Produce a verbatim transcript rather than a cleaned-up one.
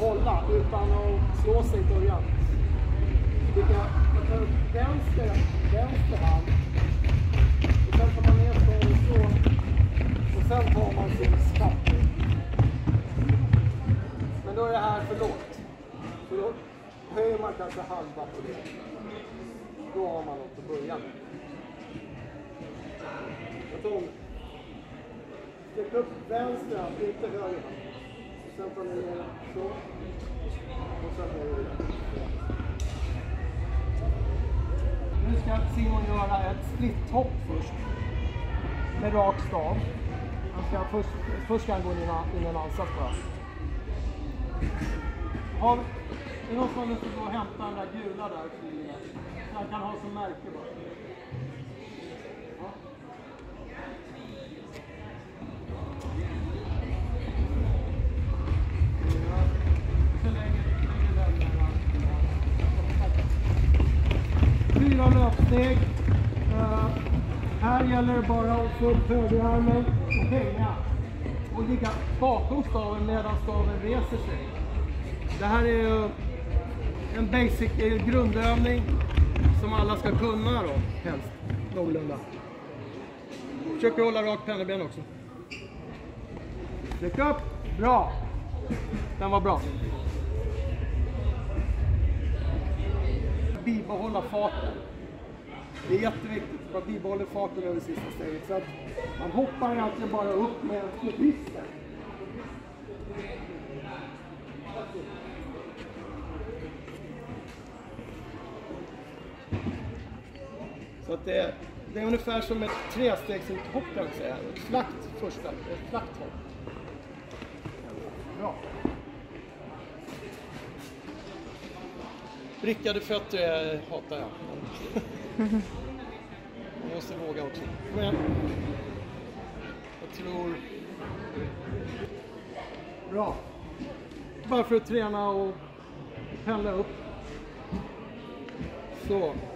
hålla utan att slå sig i början. Jag tar upp vänster, vänster hand. Och sen tar man ner på så. Och sen tar man sin skatt. Men då är det här för lågt. Så då höjer man kanske halva på det. Då har man något att börja med. Jag tar om. Sträck upp vänster hand, inte höger. Sen tar ni ner så. Och sen ner det. Nu ska Simon göra ett splitthopp först. Med rak stav. Han ska först, först ska han gå in i en ansats bara. Har, är det någon som måste gå och hämta den där gula där? Så han kan ha som märke bara. Ja. Fyra löpsteg. Uh, här gäller det bara att få upp högerarmen och hänga. Och ligga bakom staven medan staven reser sig. Det här är en basic grundövning som alla ska kunna då, helst. Någorlunda. Försök hålla rakt penneben också. Tryck upp. Bra. Den var bra. Bibehålla farten. Det är jätteviktigt att bibehålla farten över sista steget. Så att man hoppar egentligen bara upp med bristen. Så att det är, det är ungefär som ett trestegshopp kan man säga. Ett flackt första, ett flackt hopp. Bra. Vrickade fötter hatar jag. Man måste våga också. Men jag tror... Bra. Bara för att träna och pendla upp. Så.